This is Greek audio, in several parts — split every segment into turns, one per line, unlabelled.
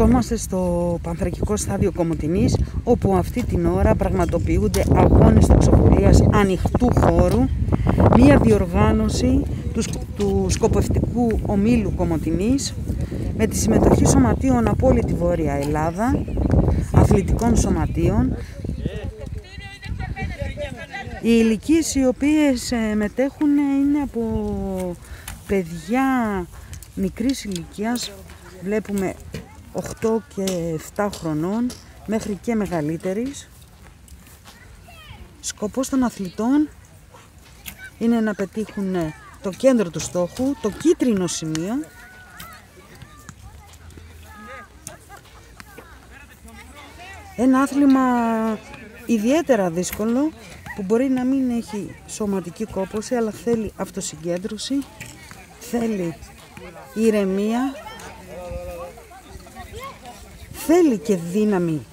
Βρισκόμαστε στο Πανθρακικό Στάδιο Κομοτηνής, όπου αυτή την ώρα πραγματοποιούνται αγώνες τοξοβολίας ανοιχτού χώρου, μία διοργάνωση του Σκοπευτικού Ομίλου Κομοτηνής με τη συμμετοχή σωματείων από όλη τη Βόρεια Ελλάδα, αθλητικών σωματείων. Οι ηλικίες οι οποίες μετέχουν είναι από παιδιά μικρής ηλικίας, βλέπουμε 8 και 7 χρονών μέχρι και μεγαλύτερης. Σκοπός των αθλητών είναι να πετύχουν το κέντρο του στόχου, το κίτρινο σημείο, ένα άθλημα ιδιαίτερα δύσκολο που μπορεί να μην έχει σωματική κόπωση, αλλά θέλει αυτοσυγκέντρωση, θέλει ηρεμία, θέλει και δύναμη.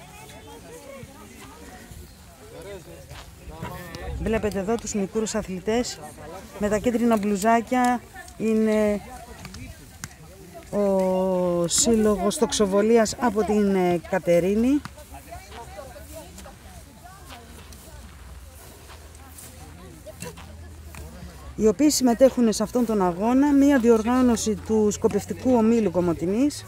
Βλέπετε εδώ τους μικρούς αθλητές με τα κίτρινα μπλουζάκια, είναι ο σύλλογος τοξοβολίας από την Κατερίνη. Οι οποίοι συμμετέχουν σε αυτόν τον αγώνα, μία διοργάνωση του Σκοπευτικού Ομίλου Κομοτηνής.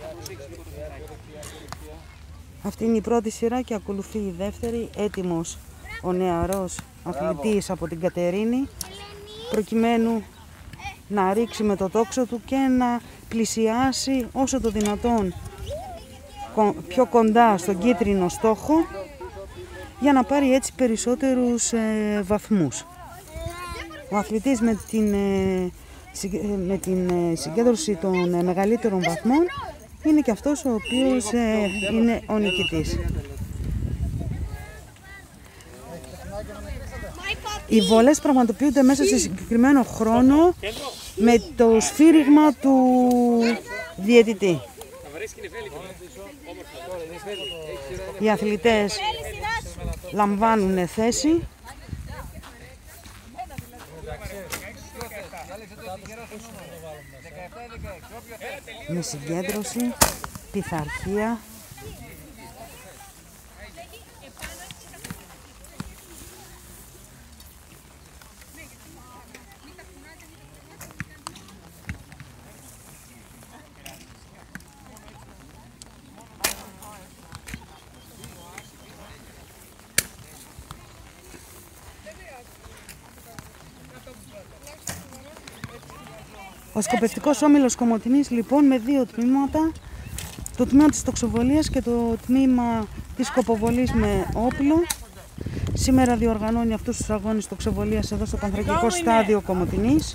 Αυτή είναι η πρώτη σειρά και ακολουθεί η δεύτερη, έτοιμος ο νεαρός αθλητής από την Κατερίνη, προκειμένου να ρίξει με το τόξο του και να πλησιάσει όσο το δυνατόν πιο κοντά στον κίτρινο στόχο, για να πάρει έτσι περισσότερους βαθμούς. Ο αθλητής με την συγκέντρωση των μεγαλύτερων βαθμών είναι και αυτός ο οποίος είναι ο νικητής. Οι βολές πραγματοποιούνται μέσα σε συγκεκριμένο χρόνο με το σφύριγμα του διαιτητή. Οι αθλητές λαμβάνουν θέση με συγκέντρωση, πειθαρχία. Ο Σκοπευτικός Όμιλος Κομοτηνής λοιπόν με δύο τμήματα, το τμήμα της τοξοβολίας και το τμήμα της σκοποβολής με όπλο. Σήμερα διοργανώνει αυτούς τους αγώνες τοξοβολίας εδώ στο Πανθρακικό Στάδιο Κομοτηνής.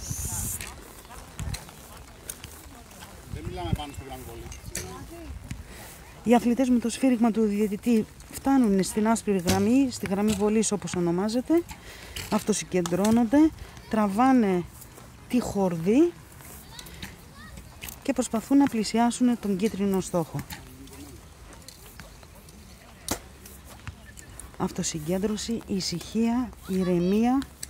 Οι αθλητές με το σφύριγμα του διαιτητή φτάνουν στην άσπρη γραμμή, στη γραμμή βολής όπως ονομάζεται, αυτοσυγκεντρώνονται, τραβάνε τη χορδή και προσπαθούν να πλησιάσουν τον κίτρινο στόχο. Αυτοσυγκέντρωση, ησυχία, ηρεμία.